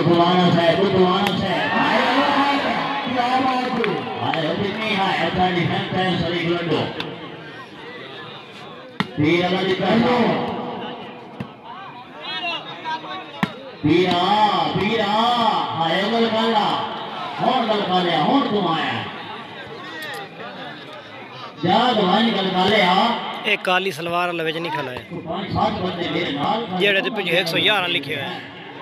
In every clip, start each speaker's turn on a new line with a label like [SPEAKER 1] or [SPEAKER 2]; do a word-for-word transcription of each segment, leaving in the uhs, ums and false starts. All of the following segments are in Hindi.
[SPEAKER 1] बुधवाना साहब बुधवाना साहब आए क्या बात है आए कितनी है अच्छा डिफेंस है सही ग्रंडो तीर अगर दिखाओ पीरा पीरा आए गल काला और गल काले और तुम आया जा दवाई गल काले आ
[SPEAKER 2] एक काली सलवार वाला विच नहीं खला है
[SPEAKER 1] पांच सात बंदे मेरे नाल
[SPEAKER 2] जेड़े ते पिछे एक सौ ग्यारह लिखे हुए हैं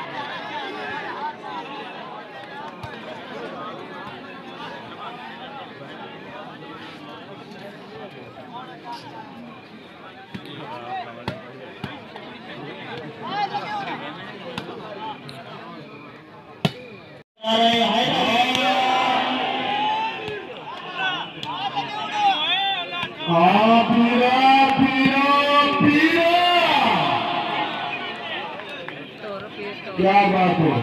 [SPEAKER 1] क्या बात है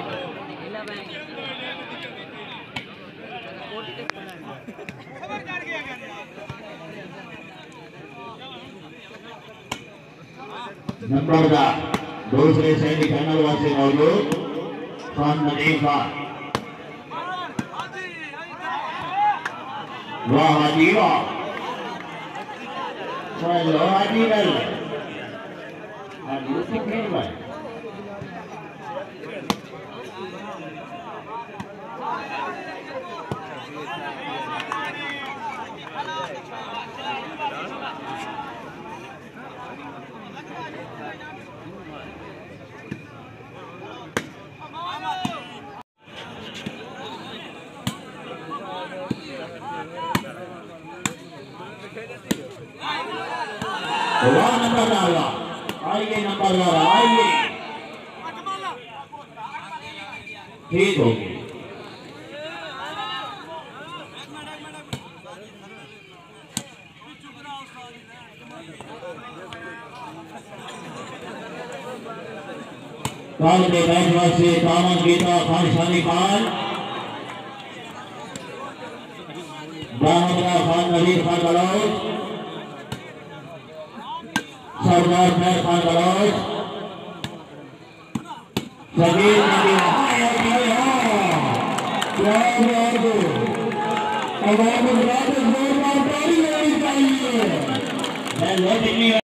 [SPEAKER 1] नंबर का दूसरे सेमीफाइनल वाले मौजूद खान नदीम खान वाह हाजी वाह चलो हाजी गल हाजी से खेल भाई वाह नंबर डाला आइए नंबर डाला आइए ठीक हो गई काल के बैठवा से दामन गीता खानशानी खान दामोदरा खान नवीर खान गलौज सरदार खैर खान गलौज सगीर नबी आवाम जोरदार ताली होनी चाहिए।